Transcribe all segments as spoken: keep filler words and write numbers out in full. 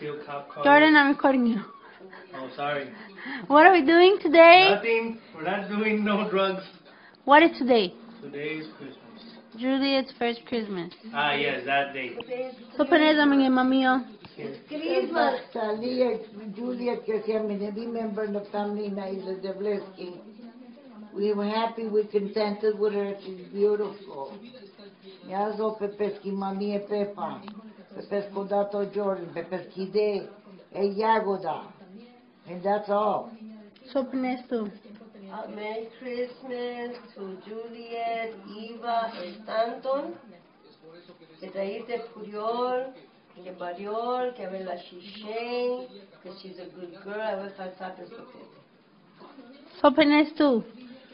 steal cop cars. Jordan, I'm recording you. Oh, sorry. What are we doing today? Nothing. We're not doing no drugs. What is today? Today is Christmas. Juliet's first Christmas. Ah, yes, that day. So penezame mamio. Christmas, Talia, Juliet, que se llama, every member in the family now is a Devleski. We were happy, we contented with her, she's beautiful. Yazo Pepeski, Mami, e Pepa. Pepesko Dato Jordan, Pepeski De, e Yagoda. And that's all. So penez tú. Uh, Merry Christmas to Juliet, Eva, Stanton. Que traíste Puriol, que Bariol, que Abela Shishay, que she's a good girl, I will cantar this with it. So penez tú.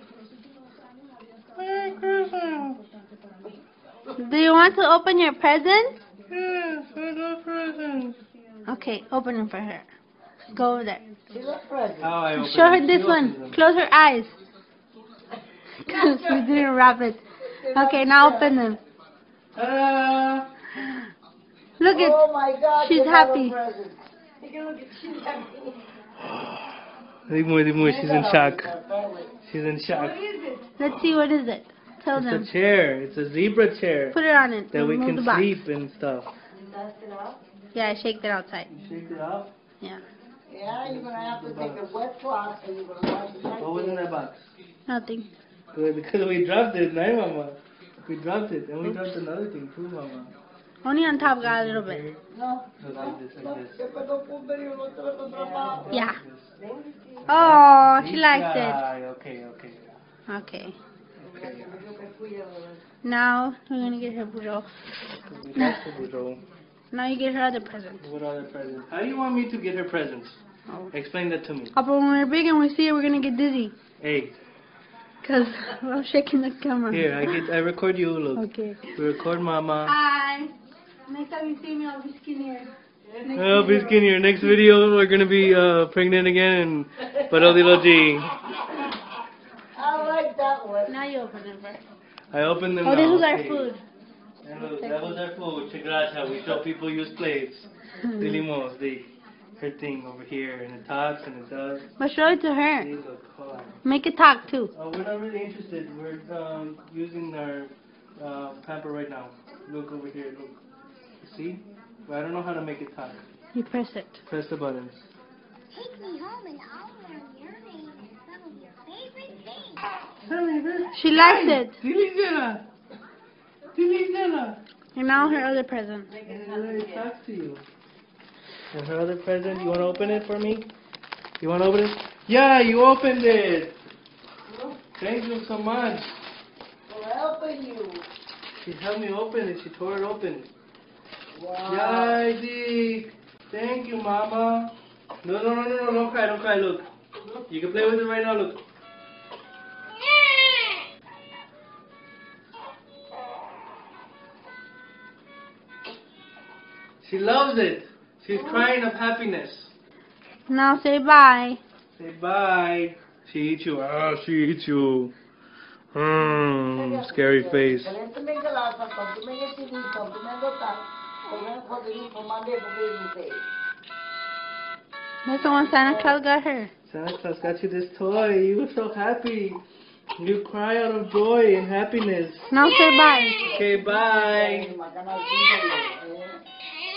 Merry Christmas. Do you want to open your present? Yes, I love presents. Okay, open them for her. Go over there. She's a present. How I open Show her them? this She one. opens them. Close her eyes. Because we didn't wrap it. Okay, now open them. Ta-da! Look at. Oh my God, she's you have a happy. present. Dimur, Dimur, she's in shock. She's in shock. Let's see, what is it? Tell them. It's a chair. It's a zebra chair Put it on it. that we Move can the box. sleep and stuff. Dust it off. Yeah, I shaked it outside. Shake it off. Yeah. Yeah, you're going to have to take a wet cloth and you're going to wash it like What was in this. that box? Nothing. Good, because we dropped it, right, Mama? We dropped it, and we dropped another thing too, Mama. Only on top got a little bit. No. So like this, like this. Yeah. Oh, she likes Ah, okay, okay. it. Okay. Okay. Now we're gonna get her burro. We got the burro. Now you get her other present. What other presents? How do you want me to get her presents? Oh. Explain that to me. Oh, but when we're big and we see it, we're gonna get dizzy. Hey, Cause I'm shaking the camera. here, I get, I record you, look. Okay. We record Mama. Hi. Next time you see me, I'll be skinnier. Next I'll be video. skinnier. Next video, we're gonna be uh, pregnant again, and Parodilo G. I like that one. Now you open it first. I opened them Oh, now. this was our okay. food. And look, that was our food. Chegracha. We show people use plates. Dilimos, they, her thing over here, and it talks and it does. But show it to her. See, look, hold on. Make it talk too. Uh, we're not really interested. We're um, using our uh, pamper right now. Look over here. Look. See? But I don't know how to make it talk. You press it. Press the buttons. Take me home and I'll learn your name and some of your favorite things. She likes it. Diligena. Diligena. And now her other present. And let it talk to you. And her other present, you want to open it for me? You want to open it? Yeah, you opened it. Thank you so much. We're helping you. She helped me open it. She tore it open. Wow. Yay, Dick. Thank you, Mama. No, no, no, no, no, don't cry, don't cry. Look. You can play with it right now. Look. She loves it. She's crying of happiness. Now say bye. Say bye. She eats you. Ah, she eats you. Hmm, scary face. That's the one Santa Claus got her. Santa Claus got you this toy. You were so happy. You cry out of joy and happiness. Now say bye. Okay, bye.